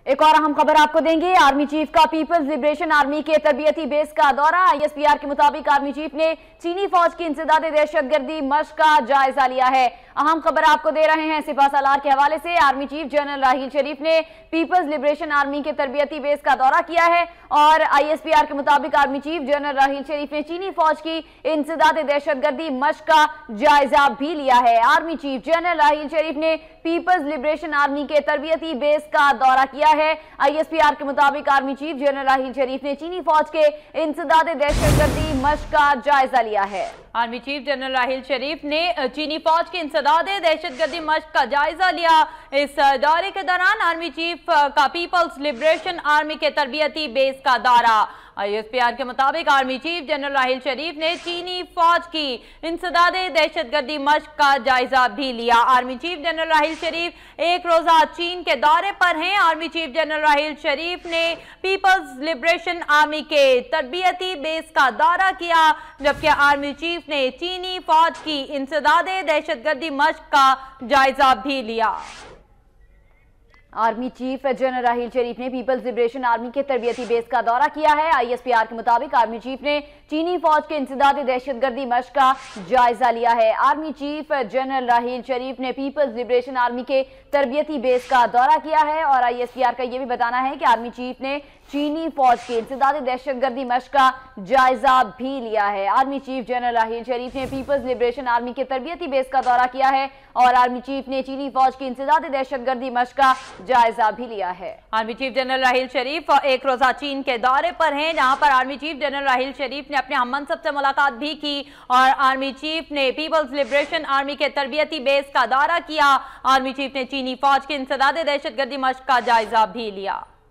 ایک اور اہم خبر آپ کو دیں گے۔ آرمی چیف کا پیپلز لبریشن آرمی کے تربیتی بیس کا دورہ۔ ISPR کے مطابق آرمی چیف نے چینی فوج کی انسداد دہشت گردی مشق کا جائزہ لیا ہے۔ اہم خبر آپ کو دے رہے ہیں سپاہ سالار کے حوالے سے۔ Army chief general Raheel Sharif نے پیپلز لبریشن آرمی کے تربیتی بیس کا دورہ کیا ہے اور ISPR کے مطابق army chief general Raheel Sharif نے چینی فوج کی انسداد دہشت گردی مشق کا جائزہ بھی لیا ہے۔ Army chief general Raheel Sharif نے پیپلز لبریشن آرمی کے تربیتی بیس کا دورہ کیا ہے۔ ISPR کے مطابق army chief general Raheel Sharif نے چینی فوج کے انسداد دہشت گردی مشق کا جائزہ لیا ہے۔ Army chief general Raheel Sharif نے چینی فوج کے انسداد دہشت گردی مشق کا جائزہ لیا۔ اس دورے کے دوران آرمی چیف کا پیپلز لبریشن آرمی کے تربیتی بیس کا دورہ۔ ISPR کے مطابق army chief general Raheel Sharif نے چینی فوج کی انسداد دہشت گردی مشق کا جائزہ بھی لیا۔ Army chief general Raheel Sharif ایک روزہ چین کے دورے پر ہیں۔ Army chief general Raheel Sharif نے پیپلز لبریشن آرمی کے تربیتی بیس کا دورہ کیا، جبکہ آرمی چیف نے چینی فوج کی انسداد دہشت گردی مشق کا جائزہ بھی لیا۔ Army chief general Raheel Sharif نے پیپلز لبریشن آرمی کے تربیتی بیس کا دورہ کیا ہے۔ ISPR کے مطابق آرمی چیف نے چینی فوج کے انسداد دہشت گردی مشق کا جائزہ لیا ہے۔ Army chief general Raheel Sharif نے پیپلز لبریشن آرمی کے تربیتی بیس کا دورہ کیا ہے اور ISPR کا یہ بھی بتانا ہے کہ آرمی چیف نے چینی فوج کے انسداد دہشت گردی مشق کا جائزہ بھی لیا ہے۔ Army chief general Raheel Sharif نے پیپلز لبریشن آرمی کے تربیتی بیس کا دورہ کیا ہے اور آرمی چیف نے چینی فوج کی انسداد دہشت گردی مشق کا جائزہ بھی لیا ہے۔ Army chief general Raheel Sharif ایک روزہ چین کے دورے پر ہیں، جہاں پر army chief general Raheel Sharif نے اپنے ہم منصب سے ملاقات بھی کی اور آرمی چیف نے پیپلز لبریشن آرمی کے تربیتی بیس کا دورہ کیا۔ آرمی چیف نے چینی فوج کی انسداد دہشت گردی مشق کا جائزہ بھی لیا۔